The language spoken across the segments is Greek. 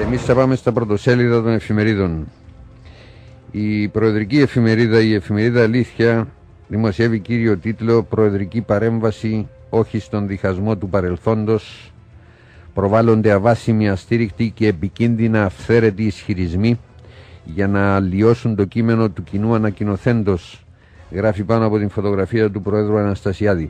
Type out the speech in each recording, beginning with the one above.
Εμείς θα πάμε στα πρωτοσέλιδα των εφημερίδων. Η προεδρική εφημερίδα, η εφημερίδα Αλήθεια, δημοσιεύει κύριο τίτλο «Προεδρική παρέμβαση, όχι στον διχασμό του παρελθόντος. Προβάλλονται αβάσιμοι, αστήρικτοι και επικίνδυνα αυθαίρετοι ισχυρισμοί για να αλλοιώσουν το κείμενο του κοινού ανακοινωθέντος», γράφει πάνω από την φωτογραφία του Προέδρου Αναστασιάδη.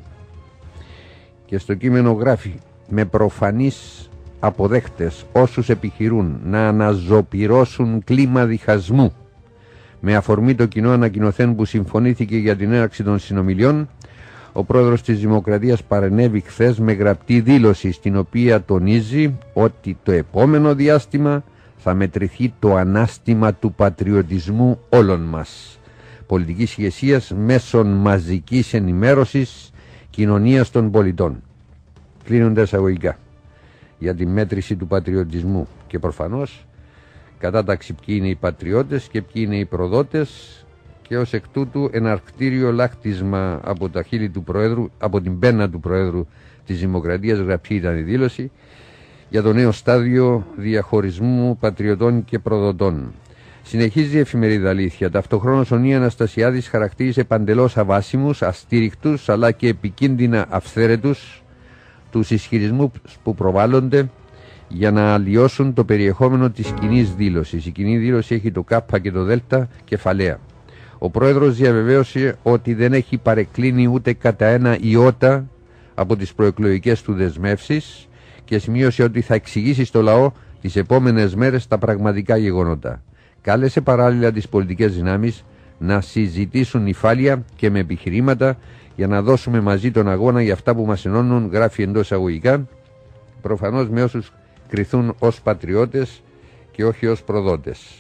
Και στο κείμενο γράφει: «Με προφανείς αποδέχτες όσους επιχειρούν να αναζωπυρώσουν κλίμα διχασμού με αφορμή το κοινό ανακοινωθέν που συμφωνήθηκε για την έναρξη των συνομιλιών, ο πρόεδρος της Δημοκρατίας παρενέβη χθες με γραπτή δήλωση, στην οποία τονίζει ότι το επόμενο διάστημα θα μετρηθεί το ανάστημα του πατριωτισμού όλων μας, πολιτικής ηγεσίας, μέσων μαζικής ενημέρωσης, κοινωνίας των πολιτών». Κλείνονται εισαγωγικά για τη μέτρηση του πατριωτισμού και προφανώς κατάταξη ποιοι είναι οι πατριώτες και ποιοι είναι οι προδότες, και ως εκ τούτου ένα αρκτήριο λάκτισμα από τα χείλη του Προέδρου, από την πένα του Προέδρου της Δημοκρατίας, γραψή ήταν η δήλωση, για το νέο στάδιο διαχωρισμού πατριωτών και προδοτών. Συνεχίζει η εφημερίδα Αλήθεια. Ταυτοχρόνως ο Νί Αναστασιάδης χαρακτήρισε παντελώς αβάσιμους, αστήρικτους αλλά και επικίνδυνα αυθαίρετους τους ισχυρισμούς που προβάλλονται για να αλλοιώσουν το περιεχόμενο της κοινής δήλωσης. Η κοινή δήλωση έχει το Κ και το Δ κεφαλαία. Ο πρόεδρος διαβεβαίωσε ότι δεν έχει παρεκκλίνει ούτε κατά ένα ιότα από τις προεκλογικές του δεσμεύσεις και σημείωσε ότι θα εξηγήσει στο λαό τις επόμενες μέρες τα πραγματικά γεγονότα. Κάλεσε παράλληλα τις πολιτικές δυνάμεις να συζητήσουν νηφάλια και με επιχειρήματα για να δώσουμε μαζί τον αγώνα για αυτά που μας ενώνουν, γράφει εντός αγωγικά, προφανώς με όσους κριθούν ως πατριώτες και όχι ως προδότες.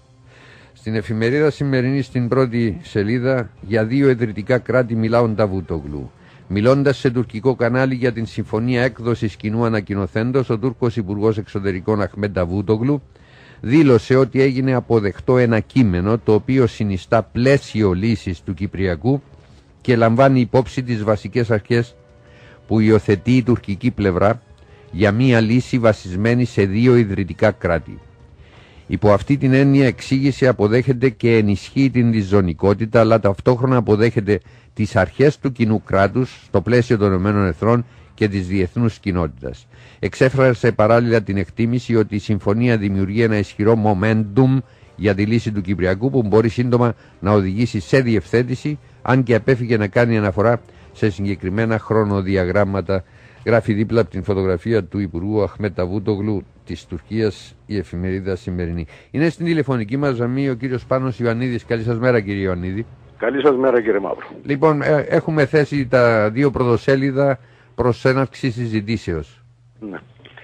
Στην εφημερίδα Σημερινή, στην πρώτη σελίδα, για δύο ιδρυτικά κράτη μιλά ο Νταβούτογλου. Μιλώντας σε τουρκικό κανάλι για την συμφωνία έκδοσης κοινού ανακοινωθέντος, ο Τούρκος Υπουργός Εξωτερικών Αχμέντ Νταβούτογλου δήλωσε ότι έγινε αποδεκτό ένα κείμενο το οποίο συνιστά πλαίσιο λύσης του Κυπριακού και λαμβάνει υπόψη τις βασικές αρχές που υιοθετεί η τουρκική πλευρά για μία λύση βασισμένη σε δύο ιδρυτικά κράτη. Υπό αυτή την έννοια εξήγηση αποδέχεται και ενισχύει την διζωνικότητα, αλλά ταυτόχρονα αποδέχεται τις αρχές του κοινού κράτους στο πλαίσιο των ΗΕ και της διεθνούς κοινότητας. Εξέφρασε παράλληλα την εκτίμηση ότι η συμφωνία δημιουργεί ένα ισχυρό momentum για τη λύση του Κυπριακού που μπορεί σύντομα να οδηγήσει σε διευθέτηση, αν και απέφυγε να κάνει αναφορά σε συγκεκριμένα χρονοδιαγράμματα, γράφει δίπλα από την φωτογραφία του Υπουργού Αχμέντ Νταβούτογλου της Τουρκίας η εφημερίδα Σημερινή. Είναι στην τηλεφωνική μας γραμμή ο κύριος Πάνος Ιωαννίδης. Καλή σας μέρα, κύριε Ιωαννίδη. Καλή σας μέρα, κύριε Μαύρο. Λοιπόν, έχουμε θέσει τα δύο πρωτοσέλιδα προς έναρξη συζητήσεως. Ναι.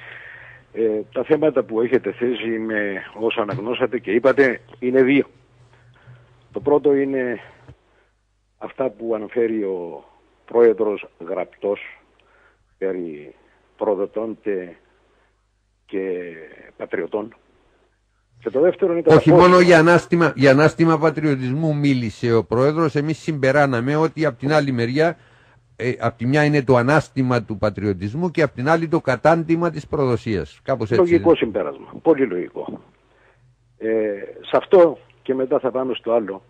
Τα θέματα που έχετε θέσει με όσο αναγνώσατε και είπατε είναι δύο. Το πρώτο είναι αυτά που αναφέρει ο πρόεδρος γραπτός περί προδοτών και πατριωτών. Και το δεύτερο είναι όχι μόνο για ανάστημα πατριωτισμού μίλησε ο πρόεδρος. Εμείς συμπεράναμε ότι από την άλλη μεριά, από τη μια είναι το ανάστημα του πατριωτισμού και από την άλλη το κατάντημα της προδοσίας. Κάπως έτσι. Λογικό συμπέρασμα. Πολύ λογικό. Σε αυτό και μετά θα πάμε στο άλλο.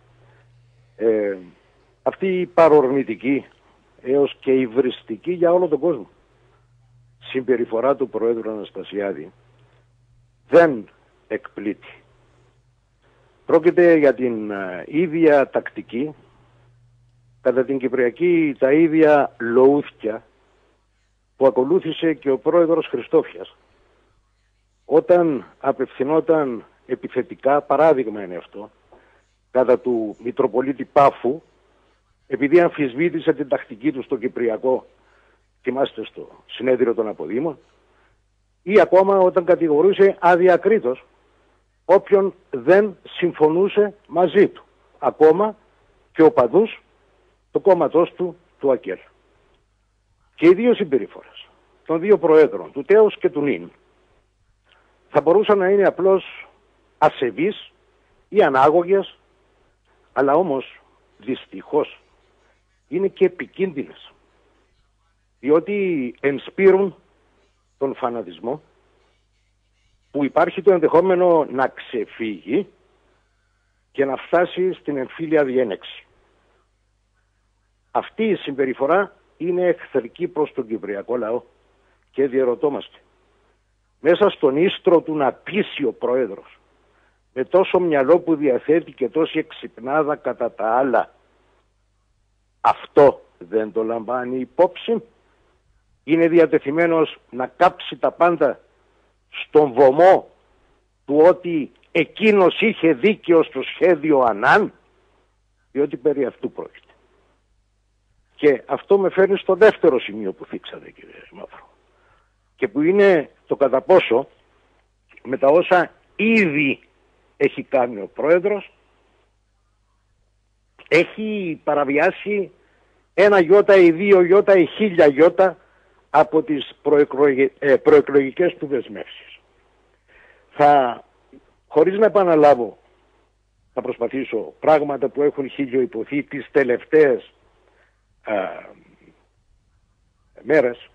Αυτή η παρορμητική έως και υβριστική για όλο τον κόσμο συμπεριφορά του Προέδρου Αναστασιάδη δεν εκπλήττει. Πρόκειται για την ίδια τακτική, κατά την Κυπριακή τα ίδια λοούθκια που ακολούθησε και ο πρόεδρος Χριστόφιας όταν απευθυνόταν επιθετικά, παράδειγμα είναι αυτό, κατά του Μητροπολίτη Πάφου, επειδή αμφισβήτησε την τακτική του στο Κυπριακό, θυμάστε στο συνέδριο των Αποδήμων, ή ακόμα όταν κατηγορούσε αδιακρίτως όποιον δεν συμφωνούσε μαζί του, ακόμα και οπαδούς του κόμματός του, του ΑΚΕΛ. Και οι δύο συμπεριφορές των δύο προέδρων, του τέος και του νυν, θα μπορούσαν να είναι απλώς ασεβείς ή ανάγωγες, αλλά όμως δυστυχώς είναι και επικίνδυνες, διότι ενспείρουν τον φανατισμό, που υπάρχει το ενδεχόμενο να ξεφύγει και να φτάσει στην εμφύλια διένεξη. Αυτή η συμπεριφορά είναι εχθρική προς τον κυπριακό λαό και διερωτόμαστε. Μέσα στον ίστρο του να πείσει ο πρόεδρος, με τόσο μυαλό που διαθέτει και τόση εξυπνάδα κατά τα άλλα, αυτό δεν το λαμβάνει υπόψη? Είναι διατεθειμένος να κάψει τα πάντα στον βωμό του ότι εκείνος είχε δίκαιο στο σχέδιο Ανάν? Διότι περί αυτού πρόκειται. Και αυτό με φέρνει στο δεύτερο σημείο που θίξατε, κύριε Μαύρο, και που είναι το κατά πόσο με τα όσα ήδη έχει κάνει ο πρόεδρος έχει παραβιάσει 1 γιώτα ή 2 γιώτα ή 1000 γιώτα από τις προεκλογικές του δεσμεύσεις. Χωρίς να επαναλάβω, θα προσπαθήσω πράγματα που έχουν χιλιοϊπωθεί τις τελευταίες μέρες,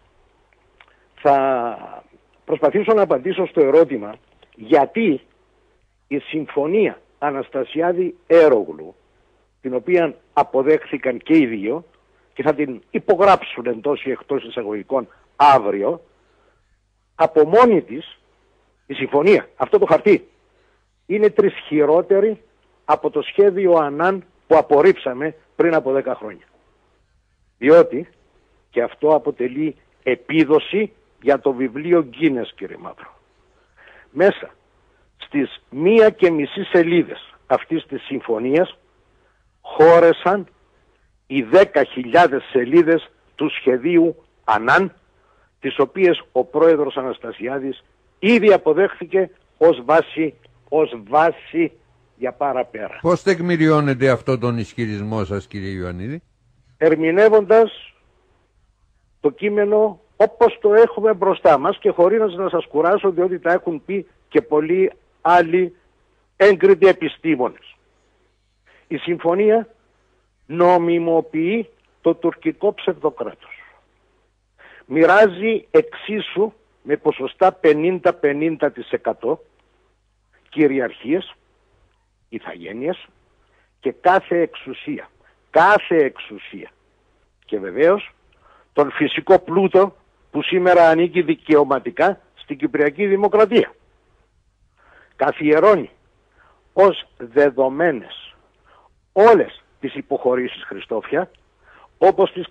θα προσπαθήσω να απαντήσω στο ερώτημα γιατί η συμφωνία Αναστασιάδη-Έρογλου, την οποία αποδέχθηκαν και οι δύο και θα την υπογράψουν εντός ή εκτός εισαγωγικών αύριο, από μόνη της η συμφωνία, αυτό το χαρτί, είναι τρισχυρότερη από το σχέδιο Ανάν που απορρίψαμε πριν από 10 χρόνια. Διότι, και αυτό αποτελεί επίδοση για το βιβλίο Γκίνες, κύριε Μαύρο, μέσα στις 1,5 σελίδες αυτής της συμφωνίας χώρεσαν οι 10.000 σελίδες του σχεδίου Ανάν, τις οποίες ο πρόεδρος Αναστασιάδης ήδη αποδέχθηκε ως βάση για παραπέρα. Πώς τεκμηριώνεται αυτό τον ισχυρισμό σας, κύριε Ιωαννίδη? Ερμηνεύοντας το κείμενο όπως το έχουμε μπροστά μας και χωρίς να σας κουράσω, διότι τα έχουν πει και πολλοί άλλοι έγκριτοι επιστήμονες. Η συμφωνία νομιμοποιεί το τουρκικό ψευδοκράτος. Μοιράζει εξίσου με ποσοστά 50-50% κυριαρχίες, ηθαγένειες και κάθε εξουσία. Και βεβαίως τον φυσικό πλούτο που σήμερα ανήκει δικαιωματικά στην Κυπριακή Δημοκρατία. Καθιερώνει ως δεδομένες όλες τις υποχωρήσεις, Χριστόφια, όπως τις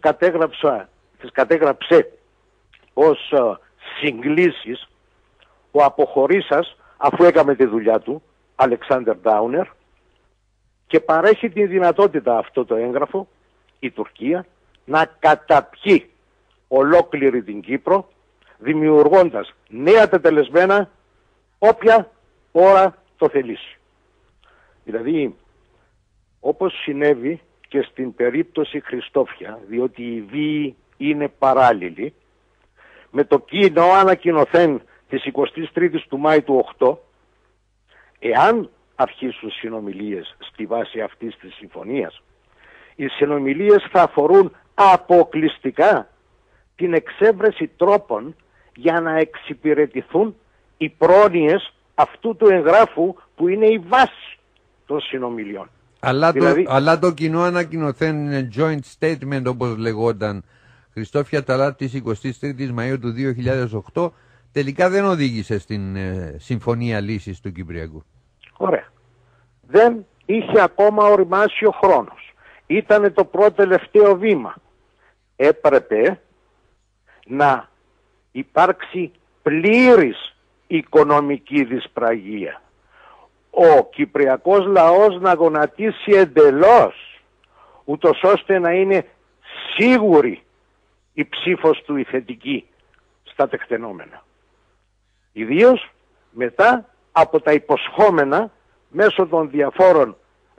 κατέγραψε ως συγκλήσεις ο αποχωρήσας, αφού έκαμε τη δουλειά του, Αλεξάνδερ Ντάουνερ, και παρέχει τη δυνατότητα αυτό το έγγραφο η Τουρκία να καταπιεί ολόκληρη την Κύπρο, δημιουργώντας νέα τετελεσμένα όποια ώρα το θελήσει. Δηλαδή, όπως συνέβη και στην περίπτωση Χριστόφια, διότι οι βίοι είναι παράλληλοι, με το κοινό ανακοινωθέν της 23ης του Μάη του 8, εάν αρχίσουν συνομιλίες στη βάση αυτής της συμφωνίας, οι συνομιλίες θα αφορούν αποκλειστικά την εξέβρεση τρόπων για να εξυπηρετηθούν οι πρόνοιες αυτού του εγγράφου που είναι η βάση των συνομιλιών. Αλλά το κοινό ανακοινωθέν είναι joint statement, όπως λεγόταν, Χριστόφια Ταλά, της 23ης Μαΐου του 2008, τελικά δεν οδήγησε στην συμφωνία λύσης του Κυπριακού. Ωραία. Δεν είχε ακόμα οριμάσει ο χρόνος. Ήτανε το πρώτο τελευταίο βήμα. Έπρεπε να υπάρξει πλήρης οικονομική δυσπραγία. Ο κυπριακός λαός να γονατίσει εντελώς, ούτως ώστε να είναι σίγουρη η ψήφος του η θετική στα τεκτενόμενα. Ιδίως μετά από τα υποσχόμενα μέσω των διαφόρων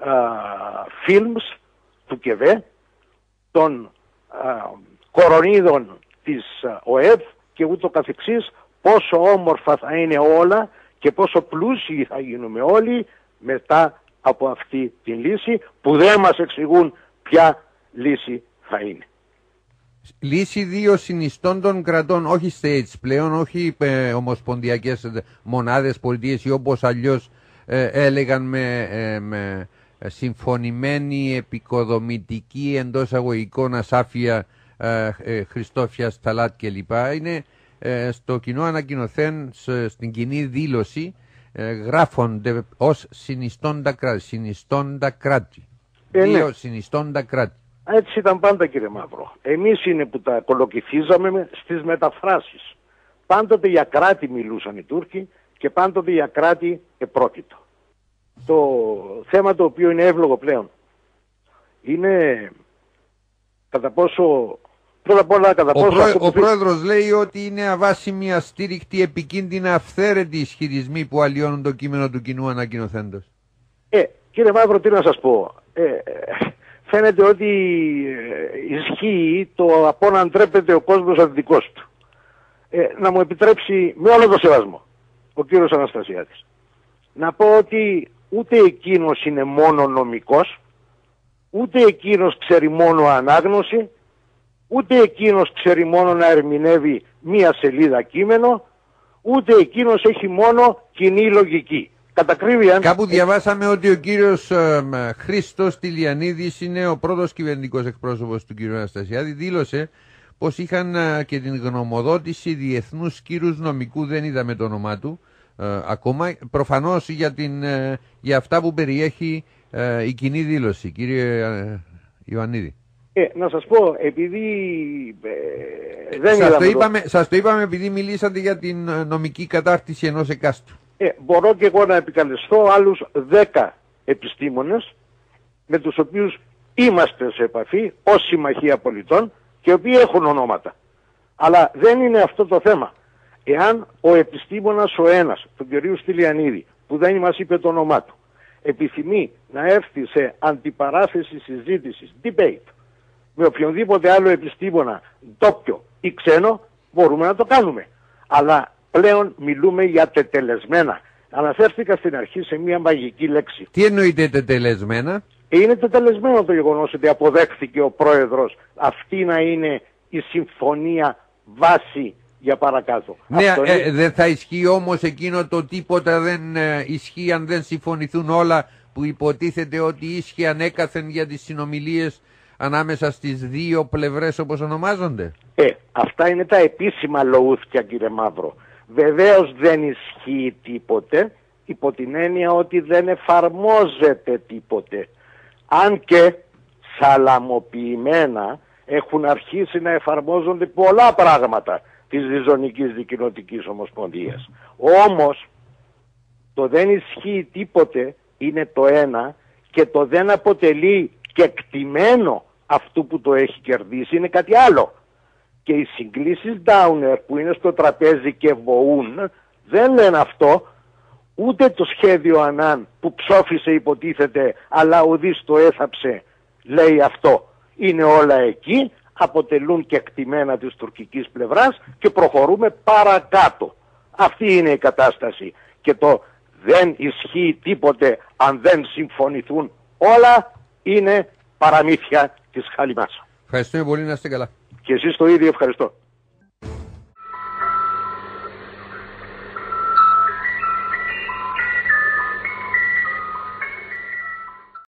films του ΚΕΒΕ, των κορονίδων της ΟΕΒ και ούτω καθεξής, πόσο όμορφα θα είναι όλα και πόσο πλούσιοι θα γίνουμε όλοι μετά από αυτή τη λύση, που δεν μας εξηγούν ποια λύση θα είναι. Λύση δύο συνιστών των κρατών, όχι states πλέον, όχι ομοσπονδιακές μονάδες πολιτείες ή όπως αλλιώς έλεγαν με συμφωνημένη επικοδομητική εντός αγωγικών ασάφεια Χριστόφια Σταλάτ κλπ. Είναι στο κοινό ανακοινωθέν, στην κοινή δήλωση, γράφονται ως συνιστώντα κράτη. Δύο συνιστώντα κράτη. Έτσι ήταν πάντα, κύριε Μαύρο. Εμείς είναι που τα κολοκυθίζαμε στις μεταφράσεις. Πάντοτε για κράτη μιλούσαν οι Τούρκοι και πάντοτε για κράτη επρόκειτο. Το θέμα το οποίο είναι εύλογο πλέον είναι κατά πόσο... Πρώτα απ' όλα, ο πρόεδρος λέει ότι είναι αβάσιμη, αστήρικτη, επικίνδυνα, αυθαίρετη ισχυρισμοί που αλλοιώνουν το κείμενο του κοινού ανακοινωθέντος. Κύριε Μαύρο, τι να σας πω. Φαίνεται ότι ισχύει το απόναν τρέπεται ο κόσμος αντιδικός του. Να μου επιτρέψει με όλο το σεβασμό ο κύριος Αναστασιάδης να πω ότι ούτε εκείνος είναι μόνο νομικός, ούτε εκείνος ξέρει μόνο ανάγνωση, ούτε εκείνος ξέρει μόνο να ερμηνεύει μία σελίδα κείμενο, ούτε εκείνος έχει μόνο κοινή λογική. Κατακρίβεια. Κάπου διαβάσαμε ότι ο κύριος Χρήστος Τηλιανίδης είναι ο πρώτος κυβερνητικός εκπρόσωπος του κύριου Αναστασιάδη. Δήλωσε πως είχαν και την γνωμοδότηση διεθνούς κύρους νομικού, δεν είδαμε το όνομά του ακόμα, προφανώς για αυτά που περιέχει η κοινή δήλωση. Κύριε Ιωαννίδη. Να σας πω, επειδή δεν σας το είπαμε επειδή μιλήσατε για την νομική κατάρτιση ενός εκάστου. Μπορώ και εγώ να επικαλεστώ άλλους 10 επιστήμονες με τους οποίους είμαστε σε επαφή ως Συμμαχία Πολιτών και οι οποίοι έχουν ονόματα. Αλλά δεν είναι αυτό το θέμα. Εάν ο επιστήμονας ο ένας, τον κ. Στυλιανίδη, που δεν μας είπε το όνομά του, επιθυμεί να έρθει σε αντιπαράθεση συζήτησης, debate, με οποιονδήποτε άλλο επιστήμονα, ντόπιο ή ξένο, μπορούμε να το κάνουμε. Αλλά πλέον μιλούμε για τετελεσμένα. Αναφέρθηκα στην αρχή σε μια μαγική λέξη. Τι εννοείται τετελεσμένα? Είναι τετελεσμένο το γεγονός ότι αποδέχθηκε ο πρόεδρος αυτή να είναι η συμφωνία βάση για παρακάτω. Ναι, δεν θα ισχύει όμως εκείνο το τίποτα δεν ισχύει αν δεν συμφωνηθούν όλα που υποτίθεται ότι ίσχυε ανέκαθεν για τις συνομιλίες ανάμεσα στις δύο πλευρές όπως ονομάζονται. Αυτά είναι τα επίσημα λοούθια, κύριε Μαύρο. Βεβαίως δεν ισχύει τίποτε υπό την έννοια ότι δεν εφαρμόζεται τίποτε. Αν και σαλαμοποιημένα έχουν αρχίσει να εφαρμόζονται πολλά πράγματα της Διζωνικής Δικοινοτικής Ομοσπονδίας. Όμως το δεν ισχύει τίποτε είναι το ένα και το δεν αποτελεί κεκτημένο αυτού που το έχει κερδίσει είναι κάτι άλλο. Και οι συγκλήσεις Downer που είναι στο τραπέζι και βοούν δεν λένε αυτό, ούτε το σχέδιο Ανάν που ψόφισε υποτίθεται αλλά ουδής το έθαψε λέει αυτό. Είναι όλα εκεί, αποτελούν κεκτημένα της τουρκικής πλευράς και προχωρούμε παρακάτω. Αυτή είναι η κατάσταση και το δεν ισχύει τίποτε αν δεν συμφωνηθούν όλα είναι παραμύθια της χαλιμάς. Ευχαριστούμε πολύ, να είστε καλά. Και εσείς το ίδιο, ευχαριστώ.